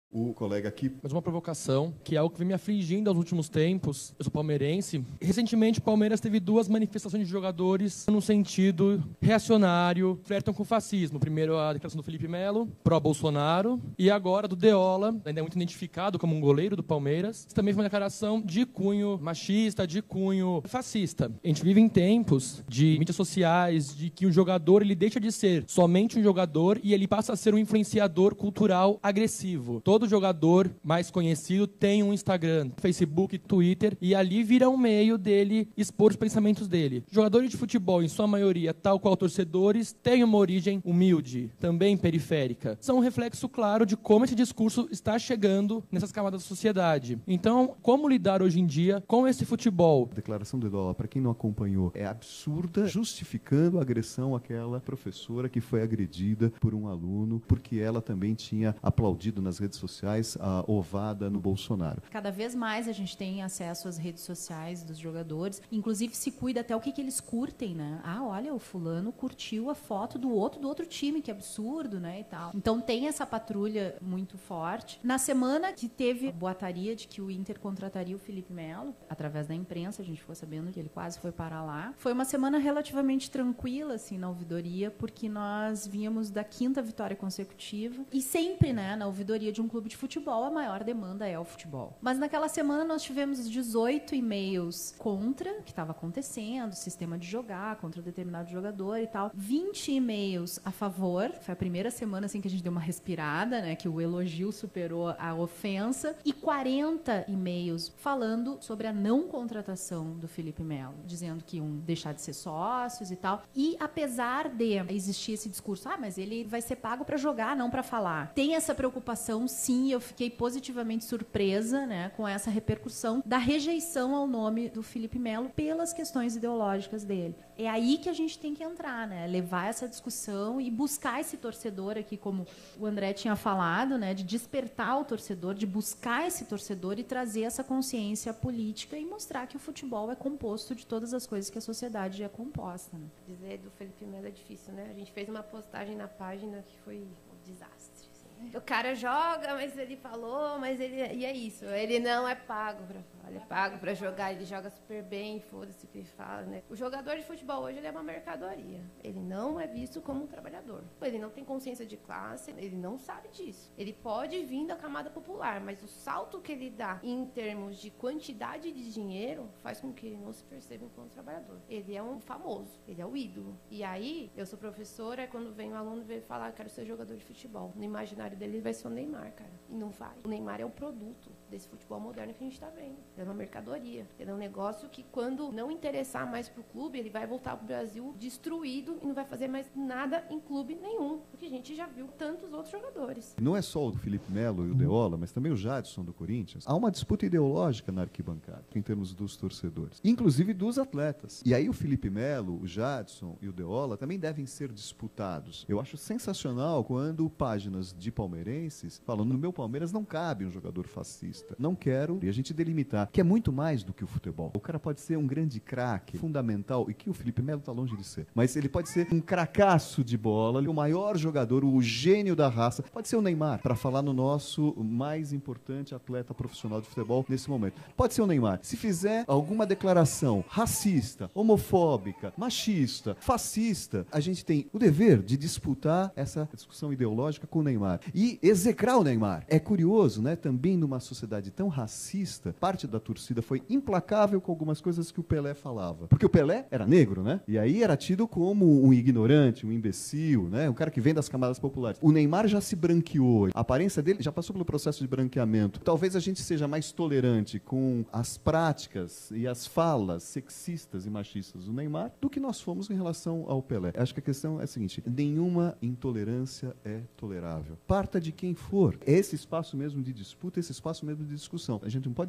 O colega aqui. Mas uma provocação, que é algo que vem me afligindo aos últimos tempos. Eu sou palmeirense. Recentemente, o Palmeiras teve 2 manifestações de jogadores no sentido reacionário, flertam com o fascismo. Primeiro, a declaração do Felipe Melo, pró-Bolsonaro, e agora do Deola, ainda é muito identificado como um goleiro do Palmeiras. Também foi uma declaração de cunho machista, de cunho fascista. A gente vive em tempos de mídias sociais, de que o jogador ele deixa de ser somente um jogador e ele passa a ser um influenciador cultural agressivo. Todo jogador mais conhecido tem um Instagram, Facebook, Twitter, e ali vira um meio dele expor os pensamentos dele. Jogadores de futebol, em sua maioria, tal qual torcedores, têm uma origem humilde, também periférica. São um reflexo claro de como esse discurso está chegando nessas camadas da sociedade. Então, como lidar hoje em dia com esse futebol? A declaração do Deola, para quem não acompanhou, é absurda, justificando a agressão àquela professora que foi agredida por um aluno, porque ela também tinha aplaudido nas redes sociais a ovada no Bolsonaro. Cada vez mais a gente tem acesso às redes sociais dos jogadores, inclusive se cuida até o que eles curtem, né? Ah, olha, o fulano curtiu a foto do outro time, que absurdo, né, e tal. Então tem essa patrulha muito forte. Na semana que teve boataria de que o Inter contrataria o Felipe Melo, através da imprensa, a gente ficou sabendo que ele quase foi parar lá. Foi uma semana relativamente tranquila, assim, na ouvidoria, porque nós vínhamos da 5ª vitória consecutiva e sempre, né, na ouvidoria de um clube de futebol, a maior demanda é o futebol. Mas naquela semana nós tivemos 18 e-mails contra o que estava acontecendo, o sistema de jogar contra determinado jogador e tal. 20 e-mails a favor. Foi a primeira semana assim que a gente deu uma respirada, né, que o elogio superou a ofensa. E 40 e-mails falando sobre a não contratação do Felipe Melo, dizendo que iam deixar de ser sócios e tal. E apesar de existir esse discurso, mas ele vai ser pago para jogar, não para falar. Tem essa preocupação, sim, eu fiquei positivamente surpresa, né, com essa repercussão da rejeição ao nome do Felipe Melo pelas questões ideológicas dele. É aí que a gente tem que entrar, né, levar essa discussão e buscar esse torcedor aqui, como o André tinha falado, né, de despertar o torcedor, de buscar esse torcedor e trazer essa consciência política e mostrar que o futebol é composto de todas as coisas que a sociedade é composta, né. Dizer do Felipe Melo é difícil, né? A gente fez uma postagem na página que foi um desastre. O cara joga, mas ele falou, mas ele... E é isso, ele não é pago pra falar, ele é pago pra jogar, ele joga super bem, foda-se o que ele fala, né? O jogador de futebol hoje, ele é uma mercadoria. Ele não é visto como um trabalhador. Ele não tem consciência de classe, ele não sabe disso. Ele pode vir da camada popular, mas o salto que ele dá em termos de quantidade de dinheiro faz com que ele não se perceba enquanto trabalhador. Ele é um famoso, ele é o ídolo. E aí, eu sou professora, quando vem um aluno veio falar, quero ser jogador de futebol. No imaginário dele vai ser o Neymar, cara. E não vai. O Neymar é o produto desse futebol moderno que a gente está vendo. Ele é uma mercadoria. Ele é um negócio que, quando não interessar mais pro clube, ele vai voltar pro Brasil destruído e não vai fazer mais nada em clube nenhum. Porque a gente já viu tantos outros jogadores. Não é só o Felipe Melo e o Deola, mas também o Jadson do Corinthians. Há uma disputa ideológica na arquibancada, em termos dos torcedores. Inclusive dos atletas. E aí o Felipe Melo, o Jadson e o Deola também devem ser disputados. Eu acho sensacional quando páginas de palmeirenses falam, no meu Palmeiras não cabe um jogador fascista. Não quero, e a gente delimitar, que é muito mais do que o futebol. O cara pode ser um grande craque, fundamental, e que o Felipe Melo está longe de ser. Mas ele pode ser um cracaço de bola, o maior jogador, o gênio da raça. Pode ser o Neymar, para falar no nosso mais importante atleta profissional de futebol nesse momento. Pode ser o Neymar. Se fizer alguma declaração racista, homofóbica, machista, fascista, a gente tem o dever de disputar essa discussão ideológica com o Neymar. E execrar o Neymar. É curioso, né? Também numa sociedade tão racista, parte da torcida foi implacável com algumas coisas que o Pelé falava. Porque o Pelé era negro, né? E aí era tido como um ignorante, um imbecil, né? Um cara que vem das camadas populares. O Neymar já se branqueou. A aparência dele já passou pelo processo de branqueamento. Talvez a gente seja mais tolerante com as práticas e as falas sexistas e machistas do Neymar do que nós fomos em relação ao Pelé. Acho que a questão é a seguinte: nenhuma intolerância é tolerável. Parta de quem for. Esse espaço mesmo de disputa, esse espaço mesmo de discussão. A gente não pode renunciar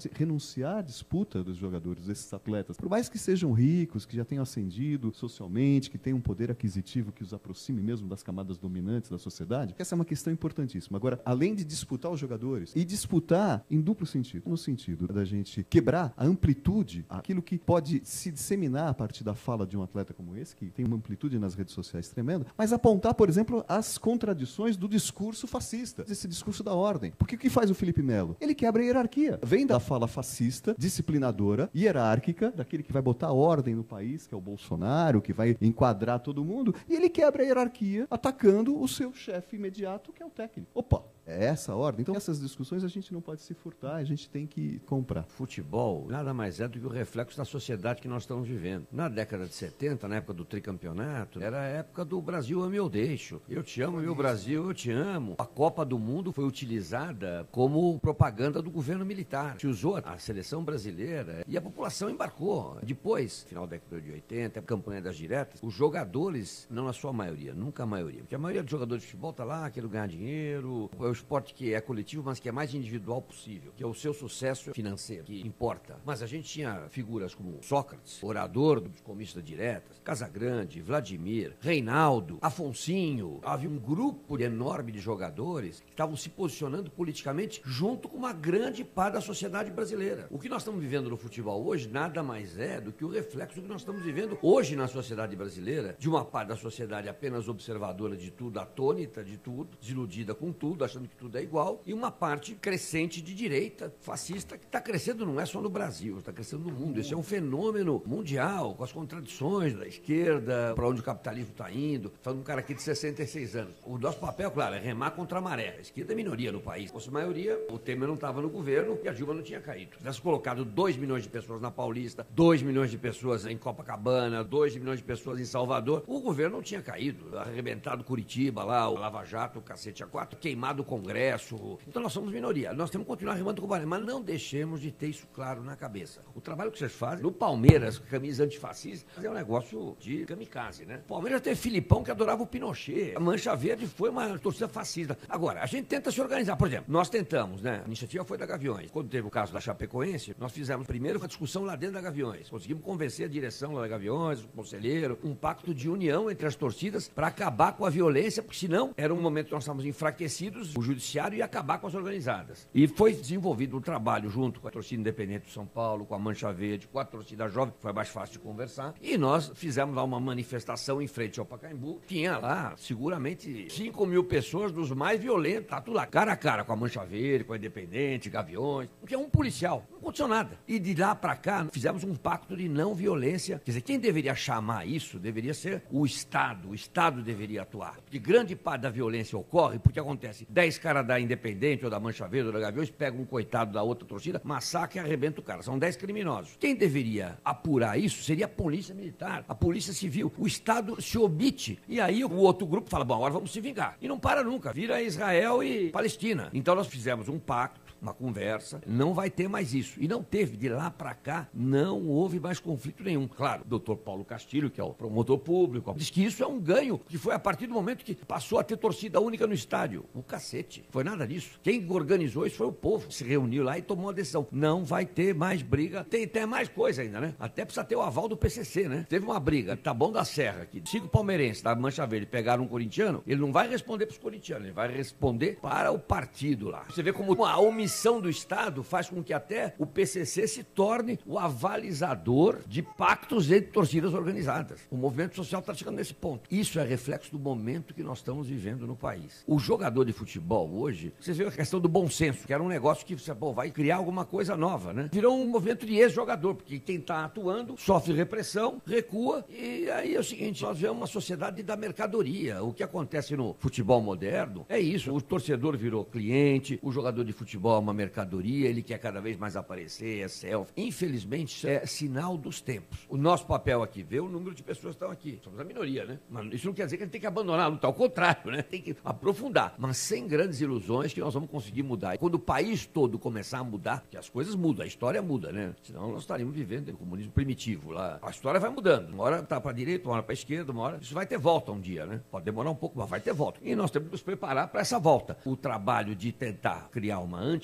dissociar a disputa dos jogadores, desses atletas. Por mais que sejam ricos, que já tenham ascendido socialmente, que tenham um poder aquisitivo que os aproxime mesmo das camadas dominantes da sociedade, essa é uma questão importantíssima. Agora, além de disputar os jogadores, e disputar em duplo sentido, no sentido da gente quebrar a amplitude, aquilo que pode se disseminar a partir da fala de um atleta como esse, que tem uma amplitude nas redes sociais tremenda, mas apontar, por exemplo, as contradições do discurso fascista, esse discurso da ordem. Porque o que faz o Felipe Melo? Ele quebra a hierarquia. Vem da fala fascista, disciplinadora, hierárquica, daquele que vai botar ordem no país, que é o Bolsonaro, que vai enquadrar todo mundo, e ele quebra a hierarquia atacando o seu chefe imediato, que é o técnico. Opa! É essa a ordem. Então, essas discussões a gente não pode se furtar, a gente tem que comprar. Futebol nada mais é do que o reflexo da sociedade que nós estamos vivendo. Na década de 70, na época do tricampeonato, era a época do Brasil ame ou deixo. Eu te amo, meu Brasil, eu te amo. A Copa do Mundo foi utilizada como propaganda do governo militar. Se usou a seleção brasileira e a população embarcou. Depois, final da década de 80, a campanha das diretas, os jogadores, não na sua maioria, nunca a maioria, porque a maioria dos jogadores de futebol está lá, querendo ganhar dinheiro, o esporte que é coletivo, mas que é mais individual possível, que é o seu sucesso financeiro, que importa. Mas a gente tinha figuras como Sócrates, orador dos comícios diretas, Casagrande, Vladimir, Reinaldo, Afonsinho. Havia um grupo enorme de jogadores que estavam se posicionando politicamente junto com uma grande parte da sociedade brasileira. O que nós estamos vivendo no futebol hoje nada mais é do que o reflexo do que nós estamos vivendo hoje na sociedade brasileira, de uma parte da sociedade apenas observadora de tudo, atônita de tudo, desiludida com tudo, achando que tudo é igual, e uma parte crescente de direita, fascista, que está crescendo não é só no Brasil, está crescendo no mundo. Esse é um fenômeno mundial, com as contradições da esquerda, para onde o capitalismo está indo. Falando um cara aqui de 66 anos. O nosso papel, claro, é remar contra a maré. A esquerda é minoria no país. Se fosse maioria, o Temer não estava no governo e a Dilma não tinha caído. Se tivesse colocado 2 milhões de pessoas na Paulista, 2 milhões de pessoas em Copacabana, 2 milhões de pessoas em Salvador, o governo não tinha caído. Arrebentado Curitiba lá, o Lava Jato, o cacete A4, queimado o Congresso. Então nós somos minoria. Nós temos que continuar remando com o maré, mas não deixemos de ter isso claro na cabeça. O trabalho que vocês fazem no Palmeiras, camisa antifascista, é um negócio de kamikaze, né? O Palmeiras teve Filipão que adorava o Pinochet. A Mancha Verde foi uma torcida fascista. Agora, a gente tenta se organizar. Por exemplo, nós tentamos, né? A iniciativa foi da Gaviões. Quando teve o caso da Chapecoense, nós fizemos primeiro uma discussão lá dentro da Gaviões. Conseguimos convencer a direção lá da Gaviões, o conselheiro, um pacto de união entre as torcidas para acabar com a violência, porque senão era um momento que nós estávamos enfraquecidos, o judiciário ia acabar com as organizadas. E foi desenvolvido um trabalho junto com a torcida independente do São Paulo, com a Mancha Verde, com a torcida jovem, que foi mais fácil de conversar. E nós fizemos lá uma manifestação em frente ao Pacaembu. Tinha lá, seguramente, 5 mil pessoas dos mais violentos. Tá tudo lá, cara a cara, com a Mancha Verde, com a Independente, Gaviões. Não tinha um policial. Não aconteceu nada. E de lá pra cá, fizemos um pacto de não violência. Quer dizer, quem deveria chamar isso deveria ser o Estado. O Estado deveria atuar. Porque grande parte da violência ocorre porque acontece 10 caras da Independente ou da Mancha Verde ou da Gaviões pegam um coitado da outra torcida, massacra e arrebenta o cara. São 10 criminosos. Quem deveria apurar isso seria a polícia militar, a polícia civil. O Estado se omite. E aí o outro grupo fala, bom, agora vamos se vingar. E não para nunca. Vira Israel e Palestina. Então nós fizemos um pacto, uma conversa, não vai ter mais isso. E não teve, de lá para cá, não houve mais conflito nenhum. Claro, o doutor Paulo Castilho, que é o promotor público, diz que isso é um ganho, que foi a partir do momento que passou a ter torcida única no estádio. O cacete. Foi nada disso. Quem organizou isso foi o povo. Se reuniu lá e tomou uma decisão. Não vai ter mais briga. Tem até mais coisa ainda, né? Até precisa ter o aval do PCC, né? Teve uma briga, Taboão da Serra, que 5 palmeirenses da Mancha Verde pegaram um corintiano, ele não vai responder para os corintianos, ele vai responder para o partido lá. Você vê como a omissão do Estado faz com que até o PCC se torne o avalizador de pactos entre torcidas organizadas. O movimento social está chegando nesse ponto. Isso é reflexo do momento que nós estamos vivendo no país. O jogador de futebol hoje, você vê a questão do bom senso, que era um negócio que você vai criar alguma coisa nova, né? Virou um movimento de ex-jogador, porque quem está atuando sofre repressão, recua, e aí é o seguinte, nós vemos uma sociedade da mercadoria. O que acontece no futebol moderno é isso. O torcedor virou cliente, o jogador de futebol é uma mercadoria, ele quer cada vez mais aparecer, é selfie. Infelizmente, isso é sinal dos tempos. O nosso papel aqui, ver o número de pessoas que estão aqui. Somos a minoria, né? Mas isso não quer dizer que a gente tem que abandonar a luta, ao contrário, né? Tem que aprofundar, mas sem grandes ilusões que nós vamos conseguir mudar. E quando o país todo começar a mudar, que as coisas mudam, a história muda, né? Senão nós estaríamos vivendo o comunismo primitivo lá. A história vai mudando. Uma hora tá para a direita, uma hora para a esquerda, uma hora... Isso vai ter volta um dia, né? Pode demorar um pouco, mas vai ter volta. E nós temos que nos preparar para essa volta. O trabalho de tentar criar uma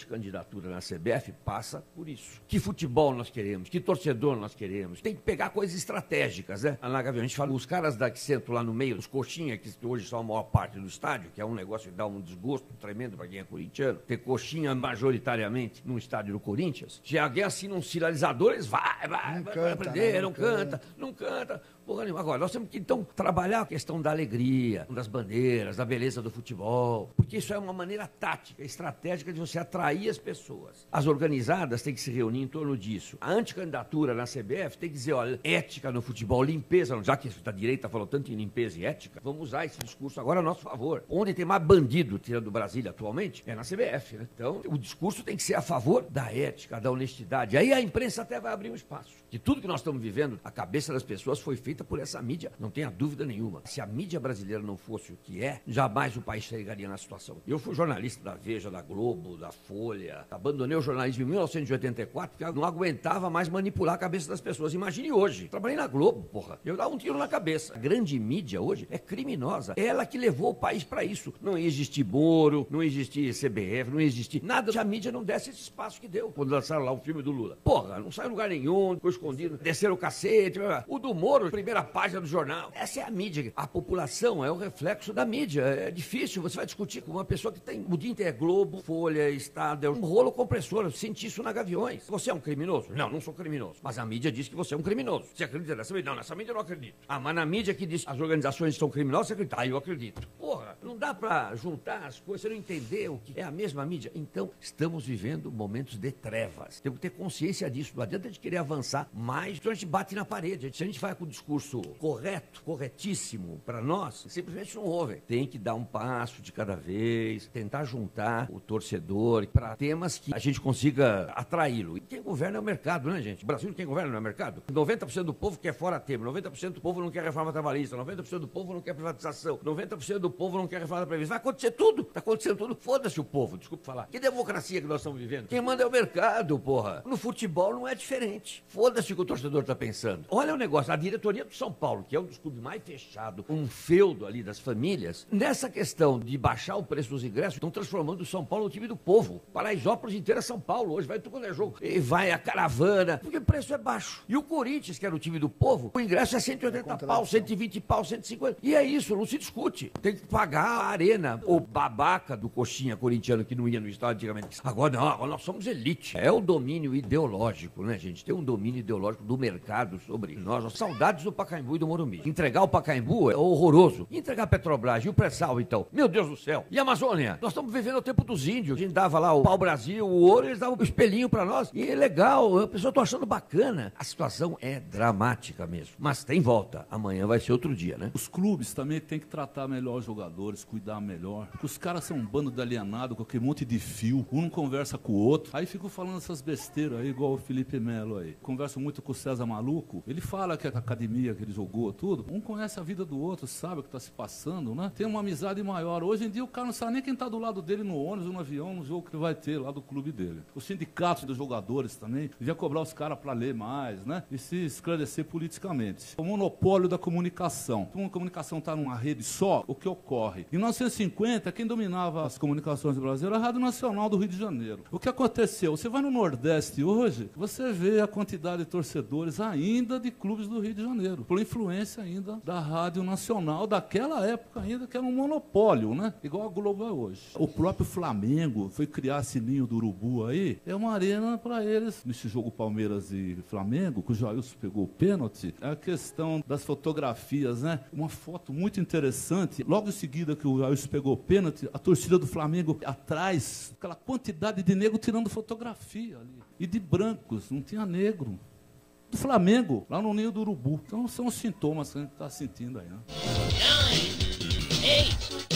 anticandidatura na CBF passa por isso. Que futebol nós queremos? Que torcedor nós queremos? Tem que pegar coisas estratégicas, né? Na Gavião, a gente fala, os caras que sentam lá no meio, os coxinha, que hoje são a maior parte do estádio, que é um negócio que dá um desgosto tremendo para quem é corintiano, ter coxinha majoritariamente no estádio do Corinthians, se alguém assina um sinalizador, eles vai aprender, não canta. Porra nenhuma. Agora, nós temos que, então, trabalhar a questão da alegria, das bandeiras, da beleza do futebol, porque isso é uma maneira tática, estratégica de você atrair as pessoas. As organizadas têm que se reunir em torno disso. A anticandidatura na CBF tem que dizer, olha, ética no futebol, limpeza, já que a direita falou tanto em limpeza e ética, vamos usar esse discurso agora a nosso favor. Onde tem mais bandido tirando Brasília atualmente é na CBF, né? Então, o discurso tem que ser a favor da ética, da honestidade. Aí a imprensa até vai abrir um espaço. Que tudo que nós estamos vivendo, a cabeça das pessoas foi feita por essa mídia, não tenha dúvida nenhuma. Se a mídia brasileira não fosse o que é, jamais o país chegaria na situação. Eu fui jornalista da Veja, da Globo, da Folha, abandonei o jornalismo em 1984 porque eu não aguentava mais manipular a cabeça das pessoas. Imagine hoje, trabalhei na Globo, porra, eu dava um tiro na cabeça. A grande mídia hoje é criminosa, é ela que levou o país para isso. Não ia existir Moro, não ia existir CBF, não ia existir nada se a mídia não desse esse espaço que deu. Quando lançaram lá o filme do Lula. Porra, não saiu em lugar nenhum, ficou escondido, desceram o cacete. O do Moro, primeira página do jornal. Essa é a mídia. A população é o reflexo da mídia. É difícil. Você vai discutir com uma pessoa que tem o dia inteiro Globo, Folha, Estado, é um rolo compressor. Eu senti isso na Gaviões. Você é um criminoso? Não, não sou criminoso. Mas a mídia diz que você é um criminoso. Você acredita nessa mídia? Não, nessa mídia eu não acredito. Ah, mas na mídia que diz que as organizações são criminosas, você acredita? Ah, eu acredito. Porra, não dá pra juntar as coisas, você não entender o que é a mesma mídia. Então, estamos vivendo momentos de trevas. Temos que ter consciência disso. Não adianta a gente querer avançar mais, então a gente bate na parede. Se a gente vai com o discurso correto, corretíssimo para nós, simplesmente não ouve. Tem que dar um passo de cada vez, tentar juntar o torcedor para temas que a gente consiga atraí-lo. E quem governa é o mercado, né, gente? O Brasil, quem governa não é o mercado? 90% do povo quer fora Temer, 90% do povo não quer reforma trabalhista, 90% do povo não quer privatização, 90% do povo não quer reforma da Previdência. Vai acontecer tudo, tá acontecendo tudo. Foda-se o povo, desculpa falar. Que democracia que nós estamos vivendo? Quem manda é o mercado, porra. No futebol não é diferente. Foda-se o que o torcedor tá pensando. Olha o negócio, a diretoria do São Paulo, que é um dos clubes mais fechados, um feudo ali das famílias, nessa questão de baixar o preço dos ingressos, estão transformando o São Paulo no time do povo. Paraisópolis inteira é São Paulo, hoje vai tudo quando é jogo. E vai a caravana, porque o preço é baixo. E o Corinthians, que era o time do povo, o ingresso é 180 pau, 120 pau, 150. E é isso, não se discute. Tem que pagar a arena. O babaca do coxinha corintiano que não ia no estádio antigamente. Agora não, agora nós somos elite. É o domínio ideológico, né, gente? Tem um domínio ideológico do mercado sobre nós. Saudades do Pacaembu e do Morumbi. Entregar o Pacaembu é horroroso. E entregar a Petrobras e o pré-sal, então? Meu Deus do céu. E a Amazônia? Nós estamos vivendo o tempo dos índios. A gente dava lá o pau-brasil, o ouro, eles davam o espelhinho pra nós. E é legal, a pessoa tá achando bacana. A situação é dramática mesmo. Mas tem volta. Amanhã vai ser outro dia, né? Os clubes também têm que tratar melhor os jogadores, cuidar melhor. Porque os caras são um bando de alienado com aquele monte de fio. Um não conversa com o outro. Aí ficam falando essas besteiras aí, igual o Felipe Melo aí. Converso muito com o César Maluco. Ele fala que a academia que ele jogou, tudo. Um conhece a vida do outro, sabe o que está se passando, né? Tem uma amizade maior. Hoje em dia o cara não sabe nem quem está do lado dele no ônibus, no avião, no jogo que ele vai ter lá do clube dele. Os sindicatos dos jogadores também devia cobrar os caras para ler mais, né? E se esclarecer politicamente. O monopólio da comunicação. Como a comunicação está numa rede só, o que ocorre? Em 1950, quem dominava as comunicações do Brasil era a Rádio Nacional do Rio de Janeiro. O que aconteceu? Você vai no Nordeste hoje, você vê a quantidade de torcedores ainda de clubes do Rio de Janeiro, por influência ainda da Rádio Nacional, daquela época ainda, que era um monopólio, né? Igual a Globo é hoje. O próprio Flamengo foi criar esse ninho do urubu aí, é uma arena para eles. Nesse jogo Palmeiras e Flamengo, que o Jailson pegou o pênalti, é a questão das fotografias, né? Uma foto muito interessante, logo em seguida que o Jailson pegou o pênalti, a torcida do Flamengo atrás, aquela quantidade de negro tirando fotografia ali, e de brancos, não tinha negro. Do Flamengo, lá no ninho do urubu. Então são os sintomas que a gente está sentindo aí, né? 9, 8